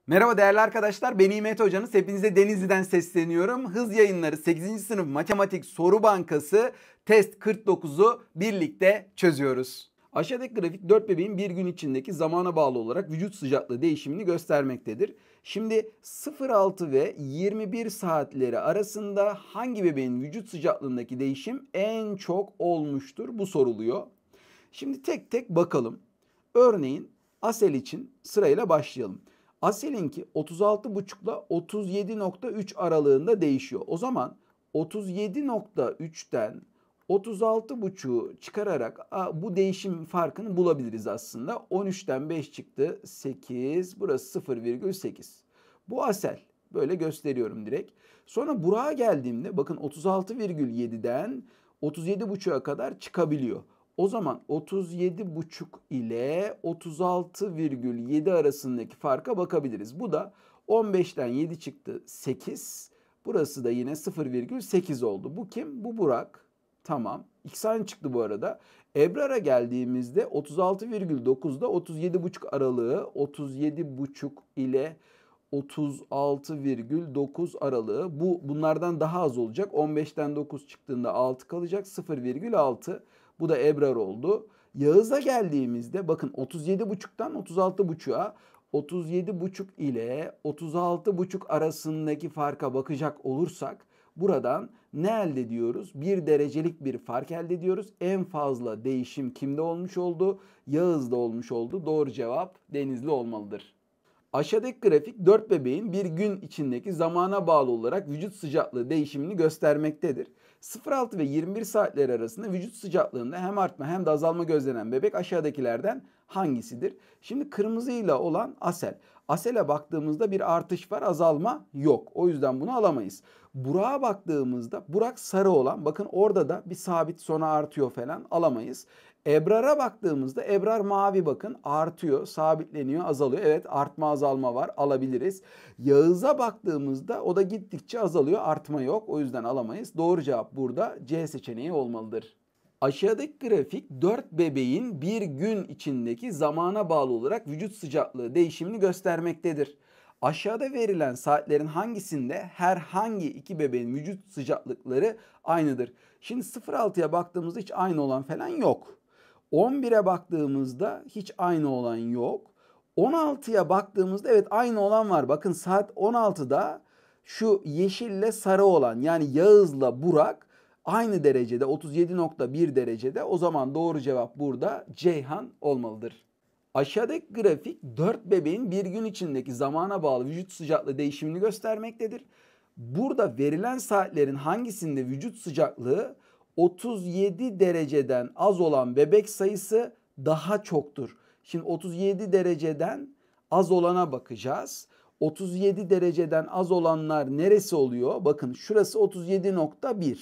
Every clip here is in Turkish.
Merhaba değerli arkadaşlar, ben İmet Hocanız. Hepinize Denizli'den sesleniyorum. Hız Yayınları 8. sınıf matematik soru bankası test 49'u birlikte çözüyoruz. Aşağıdaki grafik 4 bebeğin bir gün içindeki zamana bağlı olarak vücut sıcaklığı değişimini göstermektedir. Şimdi 0-6 ve 21 saatleri arasında hangi bebeğin vücut sıcaklığındaki değişim en çok olmuştur? Bu soruluyor. Şimdi tek tek bakalım. Örneğin Asel için sırayla başlayalım. Asel'inki 36,5 ile 37,3 aralığında değişiyor. O zaman 37,3'ten 36,5'u çıkararak bu değişim farkını bulabiliriz aslında. 13'ten 5 çıktı 8, burası 0,8. Bu Asel. Böyle gösteriyorum direkt. Sonra Burak'a geldiğimde bakın 36,7'den 37,5'a kadar çıkabiliyor. O zaman 37,5 ile 36,7 arasındaki farka bakabiliriz. Bu da 15'ten 7 çıktı 8. Burası da yine 0,8 oldu. Bu kim? Bu Burak. Tamam. İkisi aynı çıktı bu arada. Ebrar'a geldiğimizde 36,9'da 37,5 aralığı, 37,5 ile 36,9 aralığı. Bunlardan daha az olacak. 15'ten 9 çıktığında 6 kalacak. 0,6. Bu da Ebrar oldu. Yağız'a geldiğimizde bakın 37,5'tan 36,5'a 37,5 ile 36,5 arasındaki farka bakacak olursak buradan ne elde ediyoruz? 1 derecelik bir fark elde ediyoruz. En fazla değişim kimde olmuş oldu? Yağız'da olmuş oldu. Doğru cevap Denizli olmalıdır. Aşağıdaki grafik 4 bebeğin bir gün içindeki zamana bağlı olarak vücut sıcaklığı değişimini göstermektedir. 0-6 ve 21 saatler arasında vücut sıcaklığında hem artma hem de azalma gözlenen bebek aşağıdakilerden hangisidir? Şimdi kırmızıyla olan Asel. Asel'e baktığımızda bir artış var, azalma yok. O yüzden bunu alamayız. Burak'a baktığımızda Burak sarı olan, bakın orada da bir sabit sonra artıyor falan, alamayız. Ebrar'a baktığımızda Ebrar mavi, bakın artıyor, sabitleniyor, azalıyor. Evet, artma azalma var, alabiliriz. Yağız'a baktığımızda o da gittikçe azalıyor, artma yok. O yüzden alamayız. Doğru cevap burada C seçeneği olmalıdır. Aşağıdaki grafik 4 bebeğin bir gün içindeki zamana bağlı olarak vücut sıcaklığı değişimini göstermektedir. Aşağıda verilen saatlerin hangisinde herhangi iki bebeğin vücut sıcaklıkları aynıdır? Şimdi 0-6'ya baktığımızda hiç aynı olan falan yok. 11'e baktığımızda hiç aynı olan yok. 16'ya baktığımızda evet aynı olan var. Bakın saat 16'da şu yeşille sarı olan, yani Yağız'la Burak aynı derecede, 37,1 derecede. O zaman doğru cevap burada Ceyhan olmalıdır. Aşağıdaki grafik 4 bebeğin bir gün içindeki zamana bağlı vücut sıcaklığı değişimini göstermektedir. Burada verilen saatlerin hangisinde vücut sıcaklığı 37 dereceden az olan bebek sayısı daha çoktur? Şimdi 37 dereceden az olana bakacağız. 37 dereceden az olanlar neresi oluyor? Bakın şurası 37,1.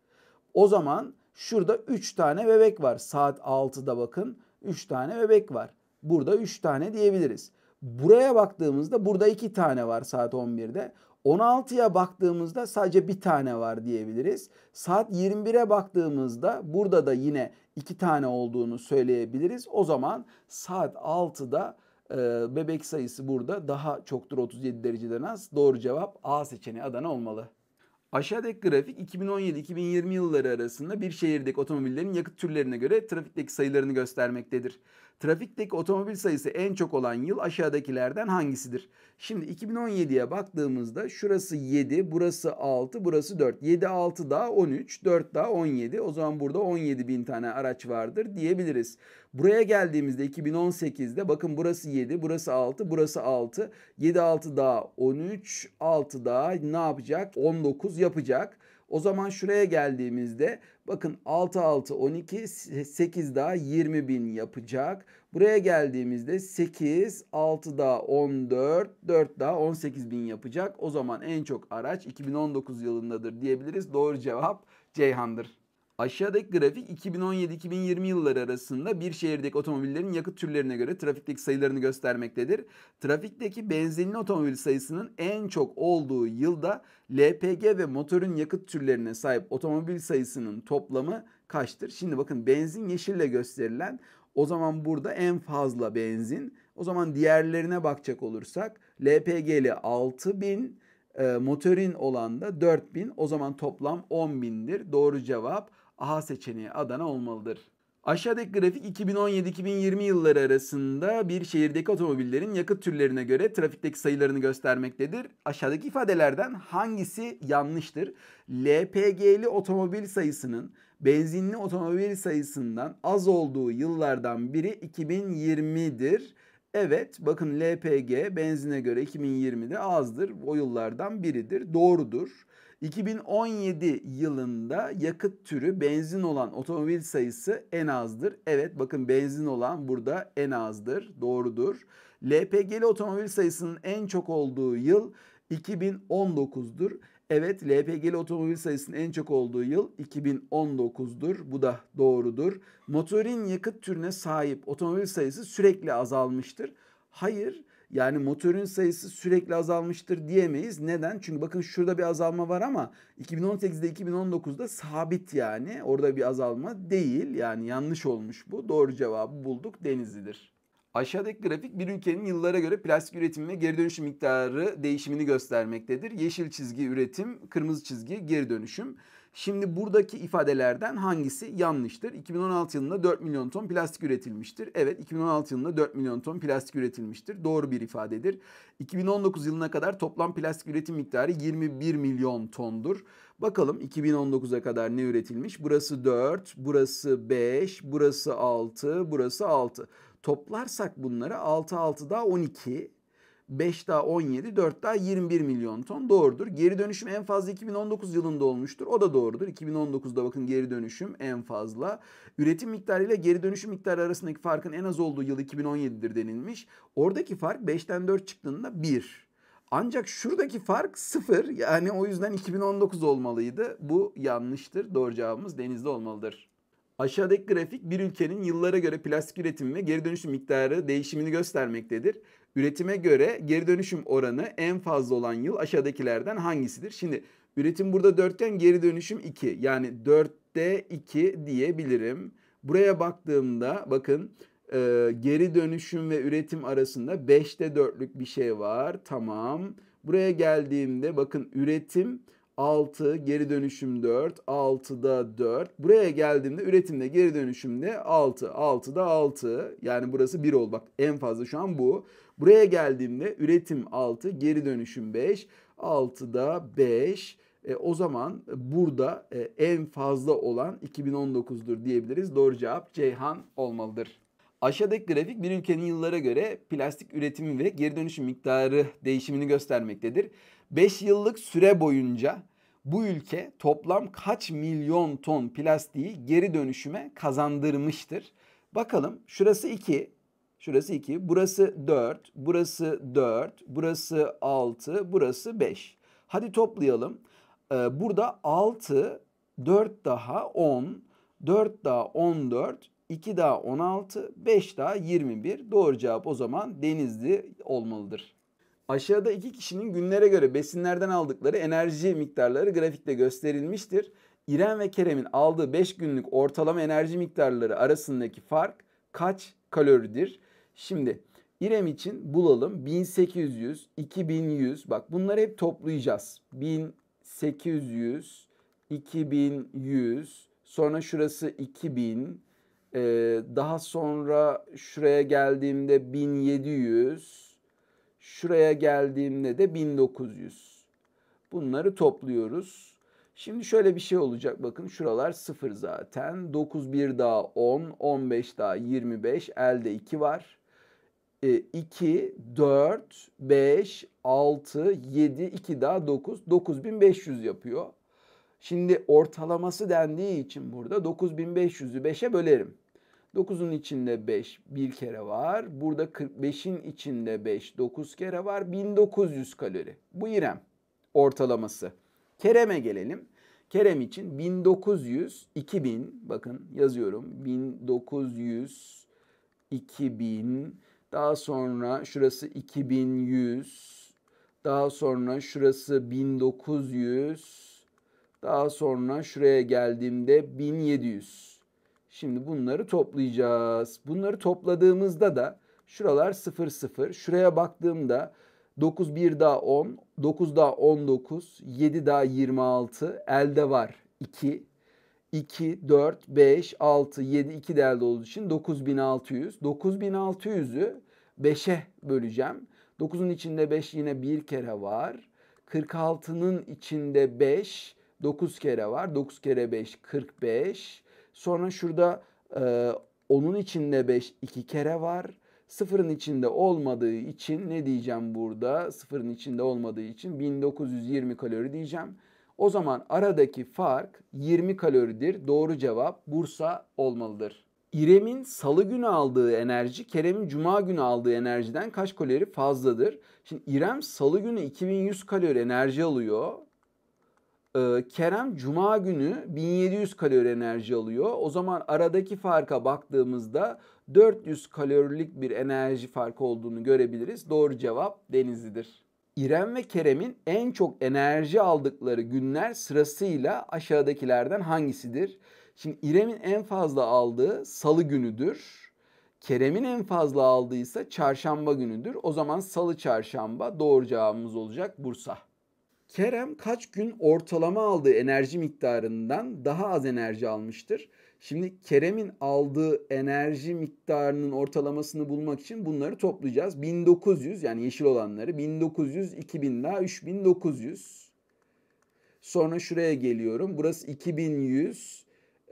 O zaman şurada 3 tane bebek var. Saat 6'da bakın 3 tane bebek var. Burada 3 tane diyebiliriz. Buraya baktığımızda burada 2 tane var saat 11'de. 16'ya baktığımızda sadece bir tane var diyebiliriz. Saat 21'e baktığımızda burada da yine 2 tane olduğunu söyleyebiliriz. O zaman saat 6'da bebek sayısı burada daha çoktur, 37 dereceden az. Doğru cevap A seçeneği Adana olmalı. Aşağıdaki grafik 2017-2020 yılları arasında bir şehirdeki otomobillerin yakıt türlerine göre trafikteki sayılarını göstermektedir. Trafikteki otomobil sayısı en çok olan yıl aşağıdakilerden hangisidir? Şimdi 2017'ye baktığımızda şurası 7, burası 6, burası 4. 7, 6 daha 13, 4 daha 17. O zaman burada 17 bin tane araç vardır diyebiliriz. Buraya geldiğimizde 2018'de bakın burası 7, burası 6, burası 6. 7, 6 daha 13, 6 daha ne yapacak? 19 yapacak. O zaman şuraya geldiğimizde bakın 6, 6, 12, 8 daha 20 bin yapacak. Buraya geldiğimizde 8, 6 daha 14, 4 daha 18 bin yapacak. O zaman en çok araç 2019 yılındadır diyebiliriz. Doğru cevap Ceyhan'dır. Aşağıdaki grafik 2017-2020 yılları arasında bir şehirdeki otomobillerin yakıt türlerine göre trafikteki sayılarını göstermektedir. Trafikteki benzinli otomobil sayısının en çok olduğu yılda LPG ve motorun yakıt türlerine sahip otomobil sayısının toplamı kaçtır? Şimdi bakın benzin yeşille gösterilen, o zaman burada en fazla benzin O zaman diğerlerine bakacak olursak LPG'li 6000, motorin olan da 4000. O zaman toplam 10.000'dir. Doğru cevap A seçeneği Adana olmalıdır. Aşağıdaki grafik 2017-2020 yılları arasında bir şehirdeki otomobillerin yakıt türlerine göre trafikteki sayılarını göstermektedir. Aşağıdaki ifadelerden hangisi yanlıştır? LPG'li otomobil sayısının benzinli otomobil sayısından az olduğu yıllardan biri 2020'dir. Evet, bakın LPG benzine göre 2020'de azdır. O yıllardan biridir. Doğrudur. 2017 yılında yakıt türü benzin olan otomobil sayısı en azdır. Evet, bakın benzin olan burada en azdır. Doğrudur. LPG'li otomobil sayısının en çok olduğu yıl 2019'dur. Evet, LPG'li otomobil sayısının en çok olduğu yıl 2019'dur. Bu da doğrudur. Motorin yakıt türüne sahip otomobil sayısı sürekli azalmıştır. Hayır, yani motorun sayısı sürekli azalmıştır diyemeyiz. Neden? Çünkü bakın şurada bir azalma var ama 2018'de 2019'da sabit yani. Orada bir azalma değil. Yani yanlış olmuş bu. Doğru cevabı bulduk. Denizli'dir. Aşağıdaki grafik bir ülkenin yıllara göre plastik üretimi ve geri dönüşüm miktarı değişimini göstermektedir. Yeşil çizgi üretim, kırmızı çizgi geri dönüşüm. Şimdi buradaki ifadelerden hangisi yanlıştır? 2016 yılında 4 milyon ton plastik üretilmiştir. Evet, 2016 yılında 4 milyon ton plastik üretilmiştir. Doğru bir ifadedir. 2019 yılına kadar toplam plastik üretim miktarı 21 milyon tondur. Bakalım 2019'a kadar ne üretilmiş? Burası 4, burası 5, burası 6, burası 6. Toplarsak bunları 6 daha 12, 5 daha 17, 4 daha 21 milyon ton doğrudur. Geri dönüşüm en fazla 2019 yılında olmuştur. O da doğrudur. 2019'da bakın geri dönüşüm en fazla. Üretim miktarı ile geri dönüşüm miktarı arasındaki farkın en az olduğu yıl 2017'dir denilmiş. Oradaki fark 5'ten 4 çıktığında 1. Ancak şuradaki fark 0. Yani o yüzden 2019 olmalıydı. Bu yanlıştır. Doğru cevabımız Denizli olmalıdır. Aşağıdaki grafik bir ülkenin yıllara göre plastik üretimi ve geri dönüşüm miktarı değişimini göstermektedir. Üretime göre geri dönüşüm oranı en fazla olan yıl aşağıdakilerden hangisidir? Şimdi üretim burada 4 iken geri dönüşüm 2. Yani 4'te 2 diyebilirim. Buraya baktığımda bakın geri dönüşüm ve üretim arasında 5'te 4'lük bir şey var. Tamam. Buraya geldiğimde bakın üretim 6, geri dönüşüm 4, 6'da 4. Buraya geldiğimde üretimde geri dönüşümde 6, 6'da 6. Yani burası 1 oldu. Bak en fazla şu an bu. Buraya geldiğimde üretim 6, geri dönüşüm 5, 6'da 5. O zaman burada en fazla olan 2019'dur diyebiliriz. Doğru cevap Ceyhan olmalıdır. Aşağıdaki grafik bir ülkenin yıllara göre plastik üretimi ve geri dönüşüm miktarı değişimini göstermektedir. 5 yıllık süre boyunca bu ülke toplam kaç milyon ton plastiği geri dönüşüme kazandırmıştır? Bakalım şurası 2, şurası 2, burası 4, burası 4, burası 6, burası 5. Hadi toplayalım. Burada 6, 4 daha 10, 4 daha 14, 2 daha 16, 5 daha 21. Doğru cevap o zaman Denizli olmalıdır. Aşağıda iki kişinin günlere göre besinlerden aldıkları enerji miktarları grafikte gösterilmiştir. İrem ve Kerem'in aldığı 5 günlük ortalama enerji miktarları arasındaki fark kaç kaloridir? Şimdi İrem için bulalım. 1800, 2100. Bak bunları hep toplayacağız. 1800, 2100. Sonra şurası 2000. Daha sonra şuraya geldiğimde 1700. Şuraya geldiğimde de 1900. Bunları topluyoruz. Şimdi şöyle bir şey olacak. Bakın şuralar 0 zaten. 9 bir daha 10. 15 daha 25. Elde 2 var. 2, 4, 5, 6, 7, 2 daha 9. 9500 yapıyor. Şimdi ortalaması dendiği için burada 9500'ü 5'e bölerim. 9'un içinde 5 bir kere var. Burada 45'in içinde 5 9 kere var. 1900 kalori. Bu İrem ortalaması. Kerem'e gelelim. Kerem için 1900, 2000 bakın yazıyorum. 1900, 2000. Daha sonra şurası 2100. Daha sonra şurası 1900. Daha sonra şuraya geldiğimde 1700. Şimdi bunları toplayacağız. Bunları topladığımızda da Şuralar 0 0. Şuraya baktığımda 9 1 daha 10, 9 daha 19, 7 daha 26. Elde var 2. 2, 4, 5, 6, 7, 2 de elde olduğu için 9600. 9600'ü 5'e böleceğim. 9'un içinde 5 yine bir kere var. 46'nın içinde 5, 9 kere var. 9 kere 5, 45. Sonra şurada 10'un içinde 5, 2 kere var. Sıfırın içinde olmadığı için ne diyeceğim burada? Sıfırın içinde olmadığı için 1920 kalori diyeceğim. O zaman aradaki fark 20 kaloridir. Doğru cevap Bursa olmalıdır. İrem'in salı günü aldığı enerji Kerem'in cuma günü aldığı enerjiden kaç kalori fazladır? Şimdi İrem salı günü 2100 kalori enerji alıyor. Kerem cuma günü 1700 kalori enerji alıyor. O zaman aradaki farka baktığımızda 400 kalorilik bir enerji farkı olduğunu görebiliriz. Doğru cevap Denizli'dir. İrem ve Kerem'in en çok enerji aldıkları günler sırasıyla aşağıdakilerden hangisidir? Şimdi İrem'in en fazla aldığı salı günüdür. Kerem'in en fazla aldığı ise çarşamba günüdür. O zaman salı çarşamba doğru cevabımız olacak Bursa. Kerem kaç gün ortalama aldığı enerji miktarından daha az enerji almıştır? Şimdi Kerem'in aldığı enerji miktarının ortalamasını bulmak için bunları toplayacağız. 1900 yani yeşil olanları 1900, 2000 daha 3900. Sonra şuraya geliyorum. Burası 2100,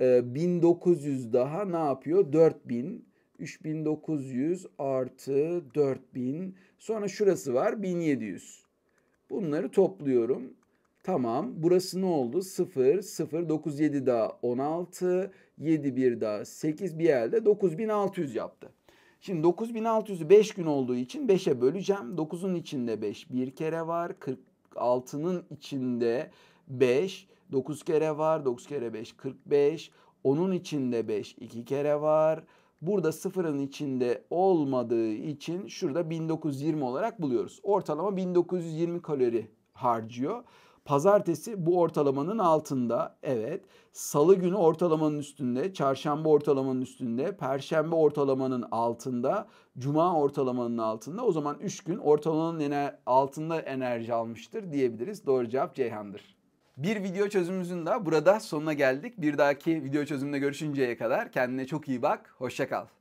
1900 daha ne yapıyor? 4000. 3900 artı 4000. Sonra şurası var 1700. Bunları topluyorum. Tamam. Burası ne oldu? 0, 0, 9, 7 daha 16, 7, 1 daha 8 bir elde 9600 yaptı. Şimdi 9600'ü 5 gün olduğu için 5'e böleceğim. 9'un içinde 5 bir kere var. 46'nın içinde 5, 9 kere var. 9 kere 5, 45. 10'un içinde 5 2 kere var. Burada sıfırın içinde olmadığı için şurada 1920 olarak buluyoruz. Ortalama 1920 kalori harcıyor. Pazartesi bu ortalamanın altında. Evet. Salı günü ortalamanın üstünde. Çarşamba ortalamanın üstünde. Perşembe ortalamanın altında. Cuma ortalamanın altında. O zaman 3 gün ortalamanın altında enerji almıştır diyebiliriz. Doğru cevap Ceyhan'dır. Bir video çözümümüzün de burada sonuna geldik. Bir dahaki video çözümünde görüşünceye kadar kendine çok iyi bak. Hoşça kal.